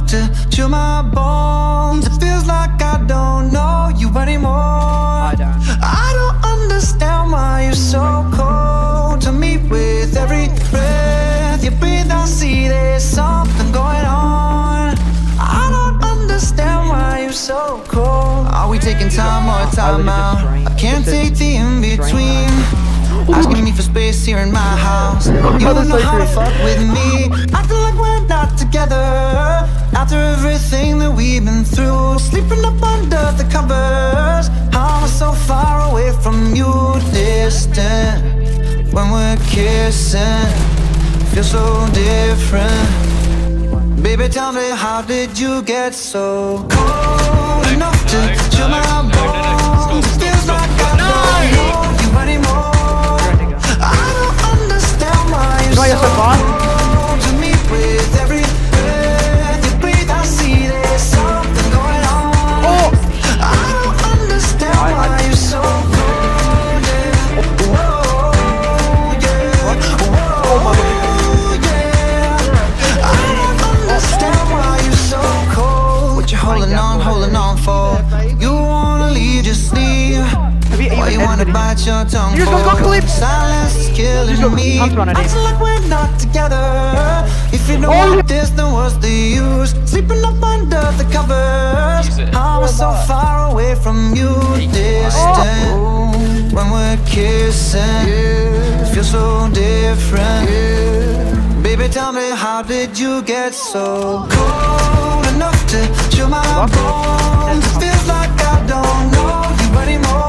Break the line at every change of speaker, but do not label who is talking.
enough to chill my bones. It feels like I don't know you anymore. I don't understand why you're so cold to me. With every breath you breathe, I see there's something going on. I don't understand why you're so cold. Are we taking time or time out? I can't take the in-between. Asking me for space here in my house. You don't know how to fuck with me. I feel like we're not together after everything that we've been through. Sleeping up under the covers. I'm so far away from you, distant. When we're kissing, feel so different. Baby, tell me, how did you get so cold enough to chill my bones? It feels like I don't know you anymore. I don't understand why you're so cold to me. With every breath you breathe, I see there's something going on. I don't understand why you're so cold. Whoa, yeah. Whoa, yeah. I don't understand why you're so cold. What you holding on for? You wanna leave, just leave. Why you wanna bite your tongue for? Silence is killing me. I feel like we're not together. If you don't want this, then what's the use? Sleeping up under the covers. I'm so far away from you, distant. When we're kissing, it feels so different. Baby, tell me, how did you get so cold enough to chill my bones? It feels like I don't know you anymore.